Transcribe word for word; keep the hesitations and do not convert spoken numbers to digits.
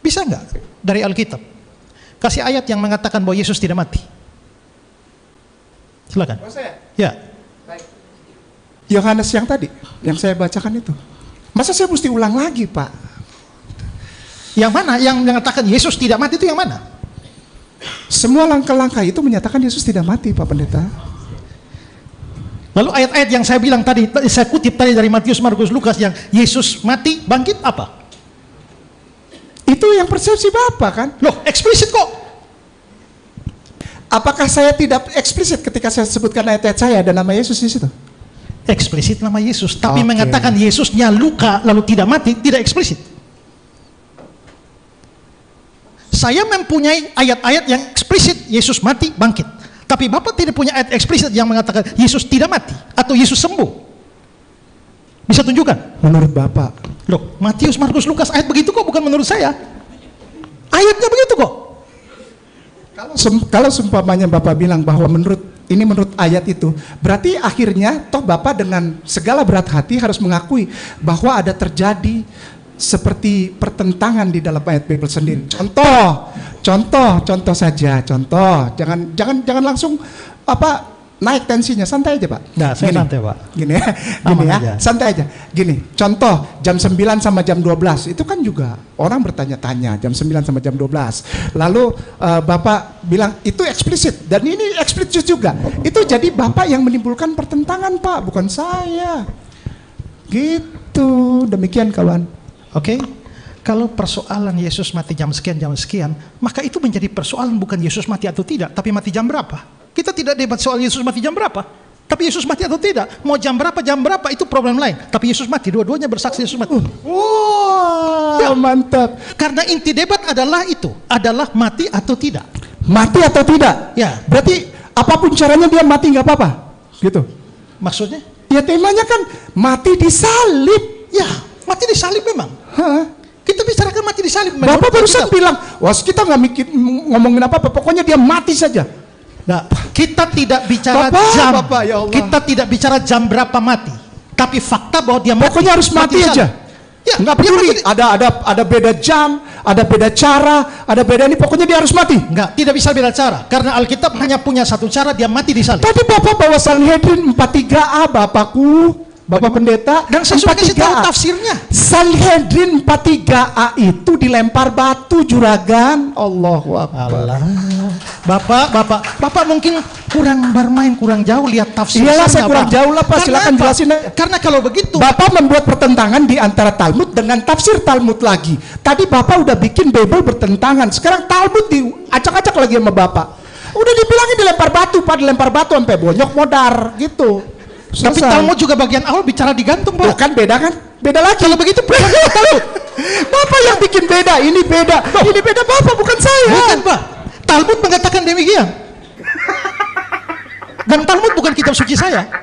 Bisa nggak dari Alkitab? Kasih ayat yang mengatakan bahwa Yesus tidak mati. Silakan. Ya. Yohanes yang tadi, yang saya bacakan itu. Masa saya mesti ulang lagi, Pak? Yang mana? Yang mengatakan Yesus tidak mati itu yang mana? Semua langkah-langkah itu menyatakan Yesus tidak mati, Pak Pendeta. Lalu ayat-ayat yang saya bilang tadi, saya kutip tadi dari Matius, Markus, Lukas, yang Yesus mati, bangkit, apa? Itu yang persepsi Bapak kan? Loh, eksplisit kok. Apakah saya tidak eksplisit ketika saya sebutkan ayat-ayat saya ada nama Yesus di situ? Eksplisit nama Yesus, tapi Oke. mengatakan Yesusnya luka lalu tidak mati, tidak eksplisit. Saya mempunyai ayat-ayat yang eksplisit Yesus mati, bangkit. Tapi Bapak tidak punya ayat eksplisit yang mengatakan Yesus tidak mati atau Yesus sembuh. Bisa tunjukkan? Menurut Bapak. Loh, Matius, Markus, Lukas, ayat begitu kok, bukan menurut saya. Ayatnya begitu kok. Kalau sem- kalau seumpamanya Bapak bilang bahwa menurut ini menurut ayat itu, berarti akhirnya toh Bapak dengan segala berat hati harus mengakui bahwa ada terjadi seperti pertentangan di dalam ayat Bible sendiri. Contoh, contoh, contoh saja, contoh. Jangan jangan jangan langsung apa naik tensinya, santai aja, Pak. Nah, saya Gini. santai, Pak. Gini ya, gini ya, aja. santai aja. Gini, contoh jam sembilan sama jam dua belas itu kan juga orang bertanya-tanya jam sembilan sama jam dua belas. Lalu uh, Bapak bilang itu eksplisit dan ini eksplisit juga. Itu jadi Bapak yang menimbulkan pertentangan, Pak, bukan saya. Gitu. Demikian kawan. Oke. Kalau persoalan Yesus mati jam sekian, jam sekian, maka itu menjadi persoalan bukan Yesus mati atau tidak, tapi mati jam berapa. Kita tidak debat soal Yesus mati jam berapa, tapi Yesus mati atau tidak. Mau jam berapa, jam berapa itu problem lain. Tapi Yesus mati, dua-duanya bersaksi Yesus mati. Wow, Ya. mantap. Karena inti debat adalah itu, adalah mati atau tidak. Mati atau tidak? Ya. Berarti apapun caranya dia mati nggak apa-apa, gitu. Maksudnya? Ya temanya kan mati disalib. Ya, mati disalib memang. Hah? Kita bicarakan mati disalib. Bapak Menurut barusan kita- bilang, wah kita nggak mikir ngomongin apa-apa, pokoknya dia mati saja. Nah, kita tidak bicara Bapak, jam. Bapak, ya Allah. Kita tidak bicara jam berapa mati. Tapi fakta bahwa dia mati. Pokoknya harus mati di sana. aja. Ya, Nggak dia peduli. mati. Ada ada ada beda jam, ada beda cara, ada beda ini. Pokoknya dia harus mati. Enggak, tidak bisa beda cara. Karena Alkitab hanya punya satu cara, dia mati di salib. Tadi Bapak bawa Sanhedrin empat puluh tiga A, Bapakku, Bapak Pendeta. Dan saya sudah kasih tahu empat puluh tiga A. tafsirnya. Sanhedrin empat puluh tiga A itu dilempar batu juragan. Allahu Akbar. Allah. Bapak, Bapak, Bapak mungkin kurang bermain, kurang jauh lihat tafsir. Iyalah, saya kurang Pak. jauh lah, Pak. Karena Silakan apa? jelasin aja. Karena kalau begitu, Bapak membuat pertentangan di antara Talmud dengan tafsir Talmud lagi. Tadi Bapak udah bikin Bible bertentangan. Sekarang Talmud diacak-acak lagi sama Bapak. Udah dibilangin dilempar batu, Pak, dilempar batu sampai bonyok modar gitu. tapi Selesai. Talmud juga bagian awal bicara digantung, Tuh Pak. kan beda kan? Beda lagi. Kalau begitu bukan Talmud. Bapak yang bikin beda, ini beda. Ini beda Bapak, bukan saya. Bukan, Pak. Talmud mengatakan demikian. Dan Talmud bukan kitab suci saya.